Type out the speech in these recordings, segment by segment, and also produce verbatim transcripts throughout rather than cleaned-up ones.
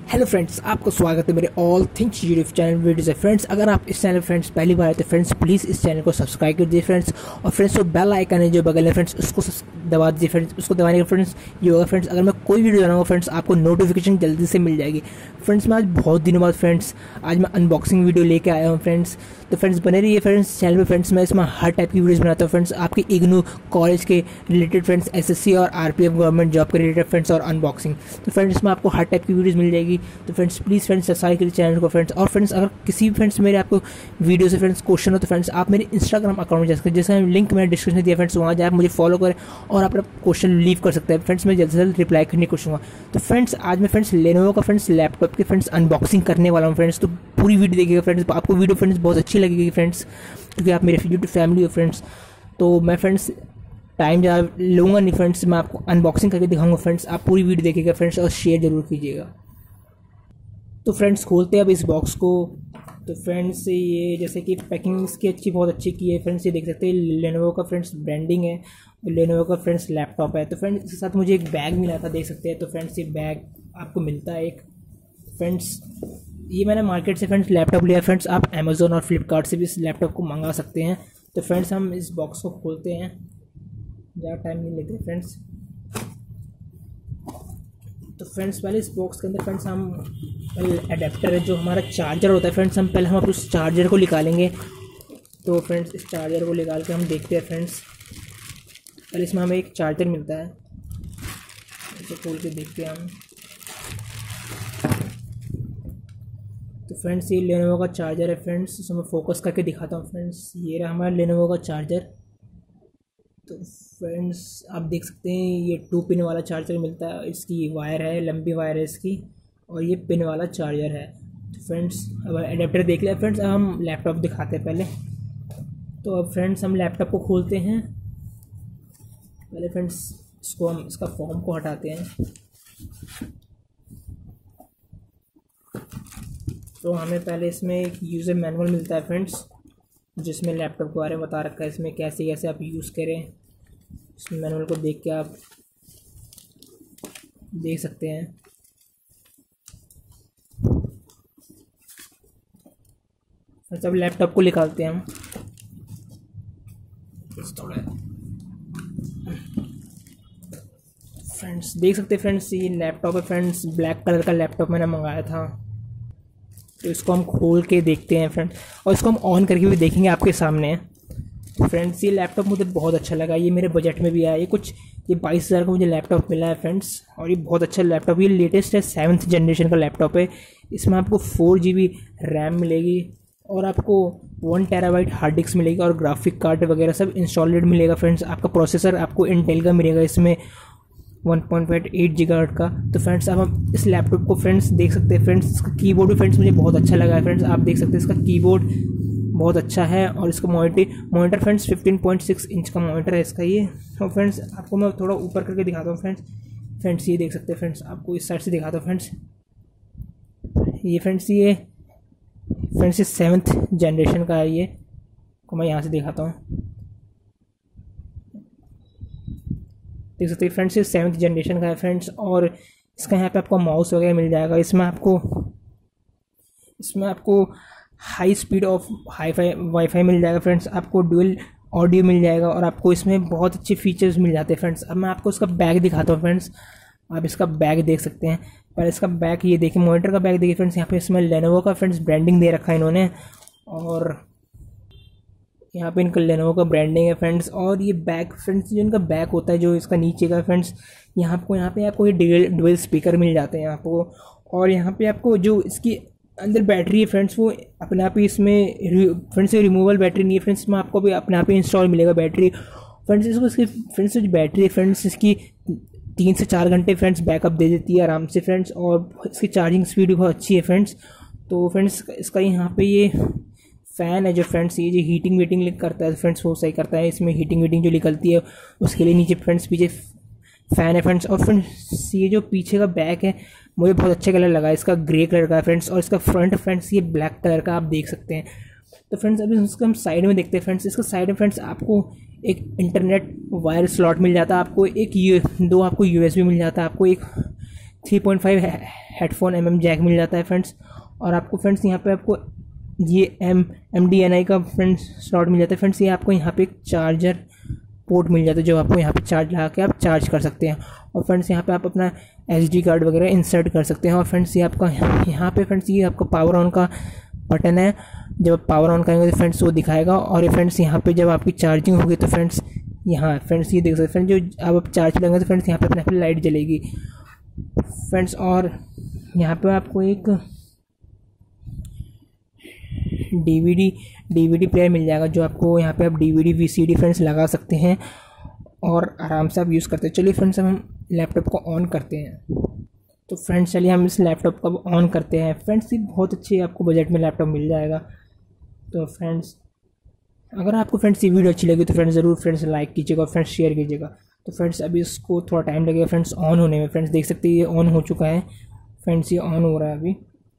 Hello friends, आपका स्वागत है मेरे all things YouTube channel video से। फ्रेंड्स, अगर आप इस चैनल फ्रेंड्स पहली बार आए तो फ्रेंड्स प्लीज़ इस चैनल को सब्सक्राइब कर दीजिए फ्रेंड्स। और फ्रेंड्स जो बेल आइकन है जो बगल है फ्रेंड्स उसको दबा दीजिए फ्रेंड्स। उसको दबाने के फ्रेंड्स ये होगा फ्रेंड्स, अगर मैं कोई वीडियो बनाऊंगा फ्रेंड्स आपको नोटिफिकेशन जल्दी से मिल जाएगी। फ्रेंड्स मैं आज बहुत दिनों बाद फ्रेंड्स आज मैं अनबॉक्सिंग वीडियो लेके आया हूँ फ्रेंड्स। तो फ्रेंड्स बने रहिए फ्रेंड्स चैनल पे फ्रेंड्स। मैं इसमें हर टाइप की वीडियोस बनाता हूँ फ्रेंड्स, आपके इग्नू कॉलेज के रिलेटेड फ्रेंड्स, एसएससी और आरपीएफ गवर्नमेंट जॉब के रिलेटेड फ्रेंड्स और अनबॉक्सिंग। तो फ्रेंड्स इसमें आपको हर टाइप की वीडियोस मिल जाएगी। तो फ्रेंड्स प्लीज़ फ्रेंड्स सब्सक्राइब करिए चैनल को फ्रेंड्स। और फ्रेंड्स अगर किसी भी फ्रेंड्स मेरे आपको वीडियो से फ्रेंड्स क्वेश्चन हो तो फ्रेंड्स आप मेरे इंस्टाग्राम अकाउंट में जा सकते हैं, जैसे लिंक मैंने डिस्क्रिप्शन में दिया फ्रेंड्स, वहाँ जाए आप मुझे फॉलो करें और अपना क्वेश्चन लीव कर सकते हैं फ्रेंड्स। मैं जल्द से जल्द रिप्लाई करने की कोशिश करूँगा। तो फ्रेंड्स आज मैं फ्रेंड्स लेनोवो का फ्रेंड्स लैपटॉप के फ्रेंड्स अनबॉक्सिंग करने वाला हूँ फ्रेंड्स। तो पूरी वीडियो देखिएगा फ्रेंड्स, आपको वीडियो फ्रेंड्स बहुत अच्छी लगेगी फ्रेंड्स, क्योंकि आप मेरे यूट्यूब फैमिली हो फ्रेंड्स। तो मैं फ्रेंड्स टाइम ज़्यादा लूँगा नहीं फ्रेंड्स, मैं आपको अनबॉक्सिंग करके दिखाऊंगा फ्रेंड्स। आप पूरी वीडियो देखिएगा फ्रेंड्स और शेयर जरूर कीजिएगा। तो फ्रेंड्स खोलते हैं अब इस बॉक्स को। तो फ्रेंड्स ये जैसे कि पैकिंग इसकी अच्छी बहुत अच्छी की है फ्रेंड्स, ये देख सकते हैं लेनोवो का फ्रेंड्स ब्रांडिंग है, लेनोवो का फ्रेंड्स लैपटॉप है। तो फ्रेंड्स इसके साथ मुझे एक बैग मिला था, देख सकते हैं। तो फ्रेंड्स ये बैग आपको मिलता है एक फ्रेंड्स। ये मैंने मार्केट से फ्रेंड्स लैपटॉप लिया फ्रेंड्स, आप अमेज़ोन और फ्लिपकार्ट से भी इस लैपटॉप को मंगा सकते हैं। तो फ्रेंड्स हम इस बॉक्स को खोलते हैं, ज़्यादा टाइम नहीं लेते फ्रेंड्स। तो फ्रेंड्स पहले इस बॉक्स के अंदर फ्रेंड्स हम पहले अडेप्टर है जो हमारा चार्जर होता है फ्रेंड्स, हम पहले हम उस चार्जर को निकालेंगे। तो फ्रेंड्स इस चार्जर को निकाल के हम देखते हैं फ्रेंड्स। पहले इसमें हमें एक चार्जर मिलता है, इसे खोल के देखते हैं हम। तो फ्रेंड्स ये लेनोवो का चार्जर है फ्रेंड्स, इसे मैं फोकस करके दिखाता हूँ फ्रेंड्स। ये रहा हमारा लेनोवो का चार्जर। तो फ्रेंड्स आप देख सकते हैं ये टू पिन वाला चार्जर मिलता है, इसकी वायर है, लंबी वायर है इसकी, और ये पिन वाला चार्जर है। तो फ्रेंड्स अब एडेप्टर देख लिया फ्रेंड्स, अब हम लैपटॉप दिखाते हैं पहले। तो अब फ्रेंड्स हम लैपटॉप को खोलते हैं। पहले फ्रेंड्स इसको हम इसका फॉर्म को हटाते हैं। तो हमें पहले इसमें एक यूज़र मैनुअल मिलता है फ्रेंड्स, जिसमें लैपटॉप के बारे में बता रखा है, इसमें कैसे कैसे आप यूज़ करें। इस मैनुअल को देख के आप देख सकते हैं। फिर सब लैपटॉप को निकालते हैं हम थोड़ा। फ्रेंड्स देख सकते हैं फ्रेंड्स ये लैपटॉप है फ्रेंड्स, ब्लैक कलर का लैपटॉप मैंने मंगाया था। तो इसको हम खोल के देखते हैं फ्रेंड्स, और इसको हम ऑन करके भी देखेंगे आपके सामने। फ्रेंड्स ये लैपटॉप मुझे बहुत अच्छा लगा, ये मेरे बजट में भी आया। ये कुछ ये बाईस हज़ार का मुझे लैपटॉप मिला है फ्रेंड्स, और ये बहुत अच्छा लैपटॉप, ये लेटेस्ट है, सेवन्थ जनरेशन का लैपटॉप है। इसमें आपको फोर जी बी रैम मिलेगी और आपको वन टेराबाइट हार्ड डिस्क मिलेगी, और ग्राफिक कार्ड वगैरह सब इंस्टॉलेड मिलेगा फ्रेंड्स। आपका प्रोसेसर आपको इंटेल का मिलेगा इसमें one point five eight gigahertz का। तो फ्रेंड्स अब हम इस लैपटॉप को फ्रेंड्स देख सकते हैं फ्रेंड्स, इसका कीबोर्ड भी फ्रेंड्स मुझे बहुत अच्छा लगा है फ्रेंड्स। आप देख सकते हैं इसका कीबोर्ड बहुत अच्छा है, और इसका monitor monitor friends fifteen point six inch का मॉनिटर है इसका ये। और फ्रेंड्स आपको मैं थोड़ा ऊपर करके दिखाता हूँ फ्रेंड्स। फ्रेंड्स ये देख सकते हैं फ्रेंड्स, आपको इस साइड से दिखाता हूँ फ्रेंड्स। ये फ्रेंड्स ये फ्रेंड्स ये सेवन्थ जनरेशन का है, ये को मैं यहाँ से दिखाता हूँ। देख सकते हैं फ्रेंड्स ये सेवन्थ जनरेशन का है फ्रेंड्स, और इसका यहाँ पे आपको माउस वगैरह मिल जाएगा। इसमें आपको इसमें आपको high speed of hi fi wifi मिल जाएगा फ्रेंड्स, आपको डुअल ऑडियो मिल जाएगा, और आपको इसमें बहुत अच्छे फीचर्स मिल जाते हैं फ्रेंड्स। अब मैं आपको इसका बैग दिखाता हूँ फ्रेंड्स। आप इसका बैग देख सकते हैं, पर इसका बैग ये देखिए, मॉनिटर का बैग देखिए फ्रेंड्स। यहाँ पे इसमें लेनोवो का फ्रेंड्स ब्रांडिंग दे रखा है इन्होंने, और यहाँ पे इनका लेनोवो का ब्रांडिंग है फ्रेंड्स। और ये बैग फ्रेंड्स जो इनका बैग होता है जो इसका नीचे का फ्रेंड्स, यहाँ आपको यहाँ पे आपको ये डुअल डुअल स्पीकर मिल जाते हैं आपको, और यहाँ पे आपको जो इसकी अंदर बैटरी है फ्रेंड्स वो अपने आप ही इसमें फ्रेंड्स ये रिमूवल बैटरी नहीं है फ्रेंड्स, इसमें आपको भी अपने आप ही इंस्टॉल मिलेगा बैटरी फ्रेंड्स। इसको इसकी फ्रेंड्स जो बैटरी है फ्रेंड्स इसकी तीन से चार घंटे फ्रेंड्स बैकअप दे देती है आराम से फ्रेंड्स, और इसकी चार्जिंग स्पीड भी बहुत अच्छी है फ्रेंड्स। तो फ्रेंड्स इसका यहाँ पे ये फ़ैन है जो फ्रेंड्स ये जो हीटिंग वीटिंग करता है फ्रेंड्स वो सही करता है। इसमें हीटिंग वीटिंग जो निकलती है उसके लिए नीचे फ्रेंड्स पीछे फ़ैन है फ्रेंड्स। और फ्रेंड्स ये जो पीछे का बैक है मुझे बहुत अच्छा कलर लगा, इसका ग्रे कलर का है फ्रेंड्स, और इसका फ्रंट फ्रेंड्स ये ब्लैक कलर का आप देख सकते हैं। तो फ्रेंड्स अभी इसको हम साइड में देखते हैं फ्रेंड्स। इसका साइड में फ्रेंड्स आपको एक इंटरनेट वायर स्लॉट मिल जाता है, आपको एक यू दो आपको यूएसबी मिल जाता है, आपको एक three point five headphone M M jack मिल जाता है फ्रेंड्स। और आपको फ्रेंड्स यहाँ पे आपको ये M M D N I का फ्रेंड्स स्लॉट मिल जाता है फ्रेंड्स। ये आपको यहाँ पे एक चार्जर पोर्ट मिल जाता है जो आपको यहाँ पे चार्ज लगा के आप चार्ज कर सकते हैं। और फ्रेंड्स यहाँ पे आप अपना एस डी कार्ड वगैरह इंसर्ट कर सकते हैं। और फ्रेंड्स ये आपका यहाँ पे फ्रेंड्स ये आपका पावर ऑन का बटन है, जब आप पावर ऑन करेंगे तो फ्रेंड्स वो दिखाएगा। और ये फ्रेंड्स यहाँ पे जब आपकी चार्जिंग होगी तो फ्रेंड्स यहाँ फ्रेंड्स ये देख सकते हैं फ्रेंड्स, जो अब आप चार्ज करेंगे तो फ्रेंड्स यहाँ पे अपने अपनी लाइट जलेगी फ्रेंड्स। और यहाँ पे आपको एक डीवीडी डीवीडी प्लेयर मिल जाएगा, जो आपको यहाँ पे आप डीवीडी वीसीडी फ्रेंड्स लगा सकते हैं और आराम से आप यूज़ करते हैं। चलिए फ्रेंड्स, अब हम लैपटॉप को ऑन करते हैं। तो फ्रेंड्स चलिए हम इस लैपटॉप को ऑन करते हैं फ्रेंड्स। ये बहुत अच्छी आपको बजट में लैपटॉप मिल जाएगा। तो फ्रेंड्स अगर आपको फ्रेंड्स ये वीडियो अच्छी लगी तो फ्रेंड्स ज़रूर फ्रेंड्स लाइक कीजिएगा और फ्रेंड्स शेयर कीजिएगा। तो फ्रेंड्स अभी इसको थोड़ा टाइम लगेगा फ्रेंड्स ऑन होने में। फ्रेंड्स देख सकते हैं ये ऑन हो चुका है फ्रेंड्स, ये ऑन हो रहा है अभी।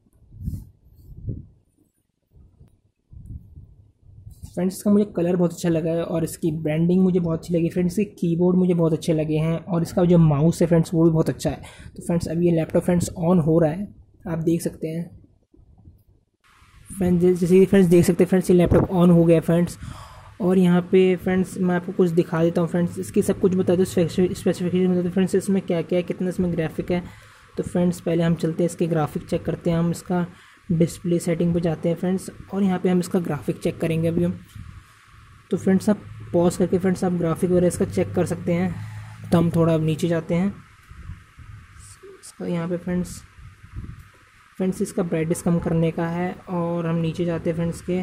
फ्रेंड्स इसका मुझे कलर बहुत अच्छा लगा है और इसकी ब्रांडिंग मुझे बहुत अच्छी लगी फ्रेंड्स। इसके कीबोर्ड मुझे बहुत अच्छे लगे हैं और इसका जो माउस है फ्रेंड्स वो भी बहुत अच्छा है। तो फ्रेंड्स अभी ये लैपटॉप फ्रेंड्स ऑन हो रहा है, आप देख सकते हैं फ्रेंड्स। जैसे फ्रेंड्स देख सकते हैं फ्रेंड्स ये लैपटॉप ऑन हो गया फ्रेंड्स। और यहाँ पे फ्रेंड्स मैं आपको कुछ दिखा देता हूँ फ्रेंड्स, इसकी सब कुछ बता दो, स्पेसिफिकेशन बता दो फ्रेंड्स, इसमें क्या क्या है, कितना इसमें ग्राफिक है। तो फ्रेंड्स पहले हम चलते हैं इसके ग्राफिक चेक करते हैं। हम इसका डिस्प्ले सेटिंग पे जाते हैं फ्रेंड्स और यहाँ पे हम इसका ग्राफिक चेक करेंगे अभी हम। तो फ्रेंड्स आप पॉज करके फ्रेंड्स आप ग्राफिक वगैरह इसका चेक कर सकते हैं। तो हम थोड़ा अब नीचे जाते हैं इसका, यहाँ पे फ्रेंड्स फ्रेंड्स इसका ब्राइटनेस कम करने का है और हम नीचे जाते हैं फ्रेंड्स के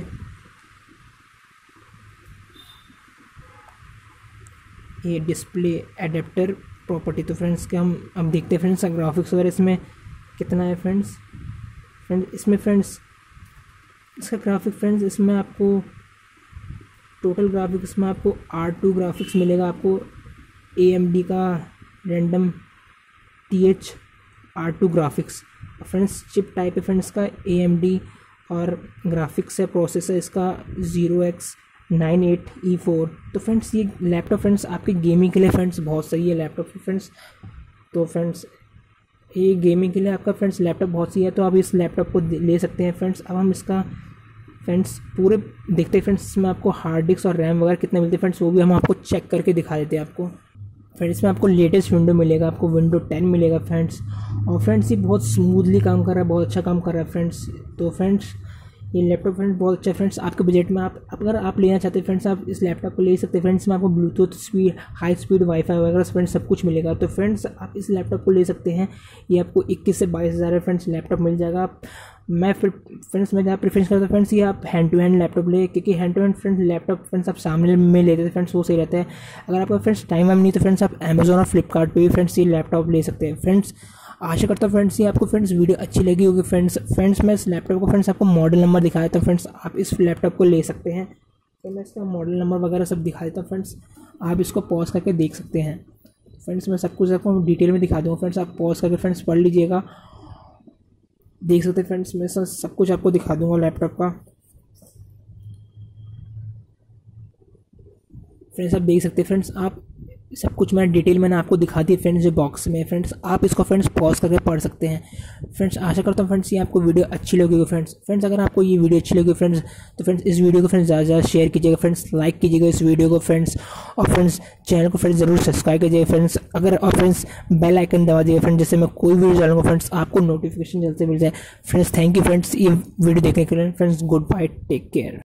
ये डिस्प्ले एडेप्टर प्रॉपर्टी। तो फ्रेंड्स के हम अब देखते हैं फ्रेंड्स ग्राफिक्स वगैरह इसमें कितना है फ्रेंड्स। फ्रेंड्स इसमें फ्रेंड्स इसका ग्राफिक फ्रेंड्स इसमें आपको टोटल ग्राफिक्स में आपको आर टू ग्राफिक्स मिलेगा, आपको ए एम डी का random T H R two graphics. Friends chip type है फ्रेंड्स का ए एम डी और ग्राफिक्स है प्रोसेसर इसका zero X nine eight E four. तो फ्रेंड्स ये लैपटॉप फ्रेंड्स आपके गेमिंग के लिए फ्रेंड्स बहुत सही है लैपटॉप फ्रेंड्स। तो फ्रेंड्स ये गेमिंग के लिए आपका फ्रेंड्स लैपटॉप बहुत सही है, तो आप इस लैपटॉप को ले सकते हैं फ्रेंड्स। अब हम इसका फ्रेंड्स पूरे देखते हैं फ्रेंड्स, इसमें आपको हार्ड डिस्क और रैम वगैरह कितने मिलते हैं फ्रेंड्स, वो भी हम आपको चेक करके दिखा देते हैं आपको। फ्रेंड्स इसमें आपको लेटेस्ट विंडो मिलेगा, आपको विंडो टेन मिलेगा फ्रेंड्स। और फ्रेंड्स ये बहुत स्मूथली काम कर रहा है, बहुत अच्छा काम कर रहा है फ्रेंड्स। तो फ्रेंड्स ये लैपटॉप फ्रेंड्स बहुत अच्छा है फ्रेंड्स। आपके बजट में आप अगर आप लेना चाहते हैं फ्रेंड्स आप इस लैपटॉप को ले सकते हैं फ्रेंड्स। में आपको Bluetooth speed, high speed wifi वगैरह फ्रेंड्स सब कुछ मिलेगा। तो फ्रेंड्स आप इस लैपटॉप को ले सकते हैं। ये आपको इक्कीस से बाईस हज़ार है फ्रेंड्स लैपटॉप मिल जाएगा। आप मैं फिर फ्रेंड्स मैं जहाँ प्रेफरेंस करता हूँ फ्रेंड्स ये आप हैंड टू हैंड लैपटॉप ले, क्योंकि hand to hand friends laptop friends आप सामने में लेते थे फ्रेंड्स वो सही रहता है। अगर आपका फ्रेंड्स टाइम वाइम नहीं तो फ्रेंड्स आप अमेजोन और फ्लिपकार्ट पे भी फ्रेंड्स ये लैपटॉप ले सकते हैं फ्रेंड्स। आशा करता हूँ फ्रेंड्स ये आपको फ्रेंड्स वीडियो अच्छी लगी होगी फ्रेंड्स। फ्रेंड्स मैं इस लैपटॉप को फ्रेंड्स आपको मॉडल नंबर दिखा देता हूँ फ्रेंड्स, आप इस लैपटॉप को ले सकते हैं। तो मैं इसका मॉडल नंबर वगैरह सब दिखा देता हूँ फ्रेंड्स, आप इसको पॉज करके देख सकते हैं फ्रेंड्स। मैं सब कुछ आपको डिटेल में दिखा दूँगा फ्रेंड्स, आप पॉज करके फ्रेंड्स पढ़ लीजिएगा, देख सकते हैं फ्रेंड्स। मैं सब कुछ आपको दिखा दूँगा लैपटॉप का फ्रेंड्स, आप देख सकते हैं फ्रेंड्स। आप सब कुछ मैंने डिटेल मैंने आपको दिखा दी फ्रेंड्स जो बॉक्स में फ्रेंड्स, आप इसको फ्रेंड्स पॉज करके पढ़ सकते हैं फ्रेंड्स। आशा करता हूँ फ्रेंड्स ये आपको वीडियो अच्छी लगेगी फ्रेंड्स। फ्रेंड्स अगर आपको ये वीडियो अच्छी लगी फ्रेंड्स तो फ्रेंड्स इस वीडियो को फ्रेंड्स ज़्यादा से ज़्यादा शेयर कीजिएगा फ्रेंड्स, लाइक कीजिएगा इस वीडियो को फ्रेंड्स। और फ्रेंड्स चैनल को फ्रेंड्स ज़रूर सब्सक्राइब कीजिएगा फ्रेंड्स। अगर और फ्रेंड्स बेल आइकन दबा दीजिए फ्रेंड्स, जैसे मैं कोई वीडियो डालूंगा फ्रेंड्स आपको नोटिफिकेशन जल्द से मिल जाए फ्रेंड्स। थैंक यू फ्रेंड्स ये वीडियो देखने के लिए friends. Goodbye, take care.